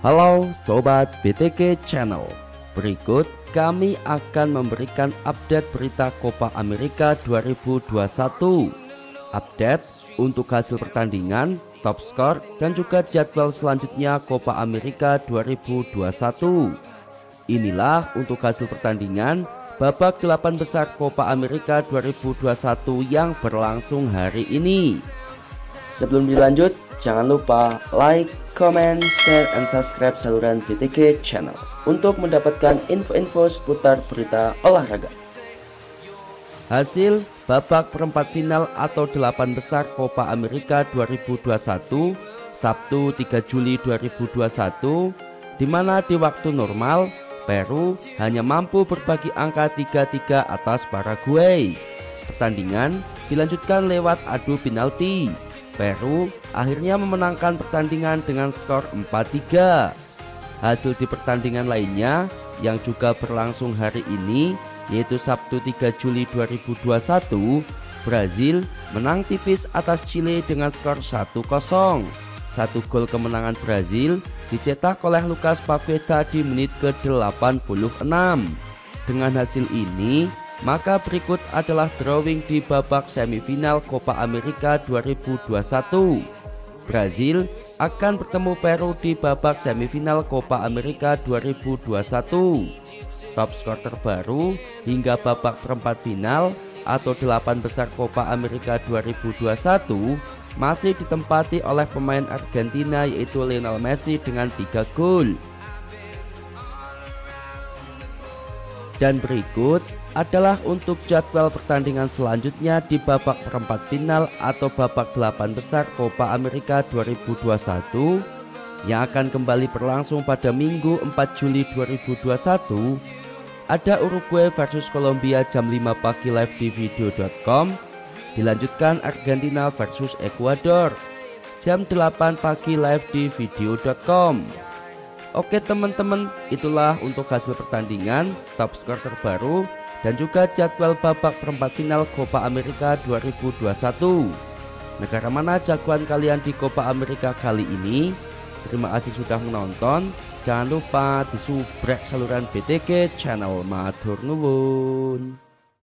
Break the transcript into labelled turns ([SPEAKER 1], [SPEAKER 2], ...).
[SPEAKER 1] Halo Sobat BTK Channel. Berikut kami akan memberikan update berita Copa America 2021. Update untuk hasil pertandingan, top skor, dan juga jadwal selanjutnya Copa America 2021. Inilah untuk hasil pertandingan babak 8 besar Copa America 2021 yang berlangsung hari ini. Sebelum dilanjut, jangan lupa like, comment, share, and subscribe saluran BTK Channel untuk mendapatkan info-info seputar berita olahraga. Hasil babak perempat final atau 8 besar Copa America 2021 Sabtu 3 Juli 2021, di mana di waktu normal Peru hanya mampu berbagi angka 3-3 atas Paraguay. Pertandingan dilanjutkan lewat adu penalti. Peru akhirnya memenangkan pertandingan dengan skor 4-3. Hasil di pertandingan lainnya yang juga berlangsung hari ini, yaitu Sabtu 3 Juli 2021, Brazil menang tipis atas Chile dengan skor 1-0. Satu gol kemenangan Brazil dicetak oleh Lucas Paqueta di menit ke-86. Dengan hasil ini, maka berikut adalah drawing di babak semifinal Copa America 2021. Brazil akan bertemu Peru di babak semifinal Copa America 2021. Top skor terbaru hingga babak perempat final atau 8 besar Copa America 2021 masih ditempati oleh pemain Argentina, yaitu Lionel Messi dengan 3 gol. Dan berikut adalah untuk jadwal pertandingan selanjutnya di babak perempat final atau babak 8 besar Copa America 2021 yang akan kembali berlangsung pada Minggu 4 Juli 2021. Ada Uruguay versus Kolombia jam 5 pagi live di video.com. Dilanjutkan Argentina versus Ekuador jam 8 pagi live di video.com. Oke teman-teman, itulah untuk hasil pertandingan, top skor terbaru, dan juga jadwal babak perempat final Copa America 2021. Negara mana jagoan kalian di Copa America kali ini? Terima kasih sudah menonton. Jangan lupa disubrek saluran BTK Channel. Matur nuwun.